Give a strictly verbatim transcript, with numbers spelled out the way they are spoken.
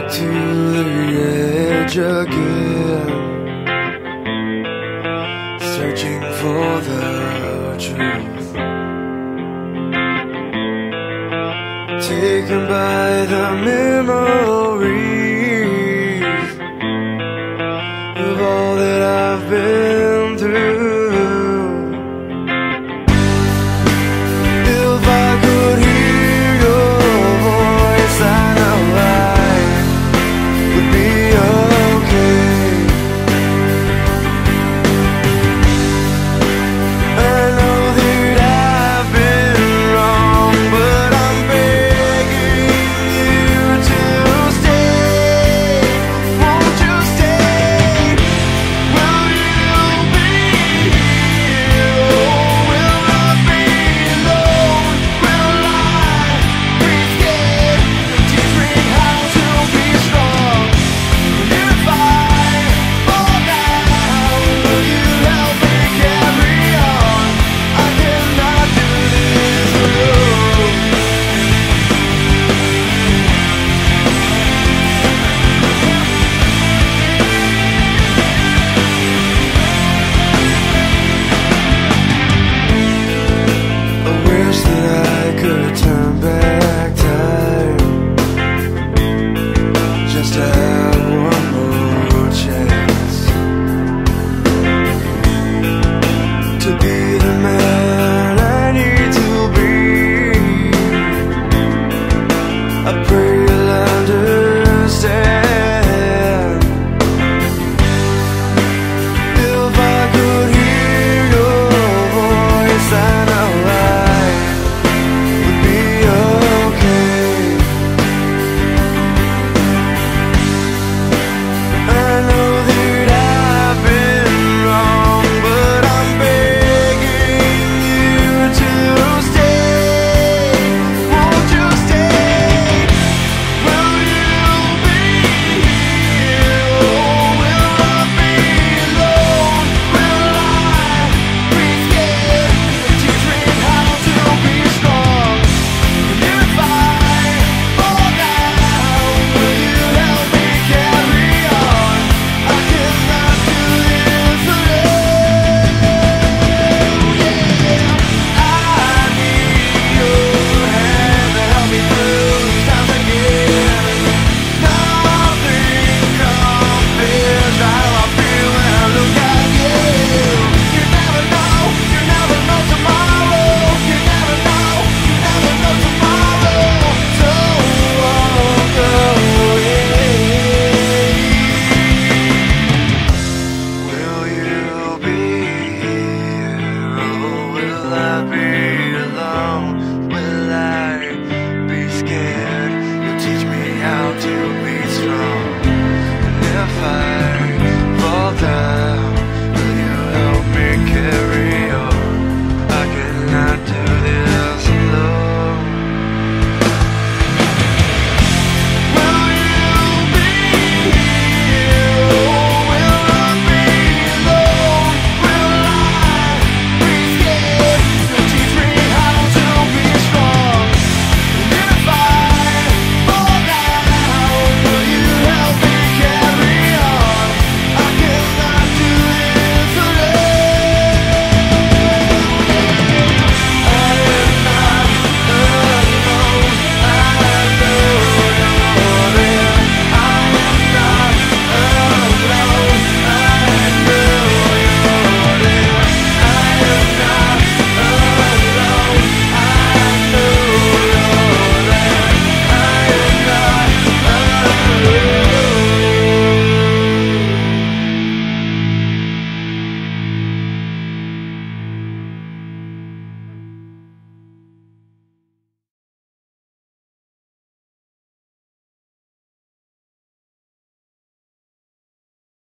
to the edge again, searching for the truth, taken by the memories of all that I've been through. If I could hear your voice, I know I would be okay. I know that I've been wrong, but I'm begging you to stay. Won't you stay? Will you be here? Oh, will I be alone? Will I be scared? Teach me how to be strong. If I fall down, will you help me carry on? I cannot do this alone. I wish that I could turn back time, just to have one more chance to be the man I need to be. I pray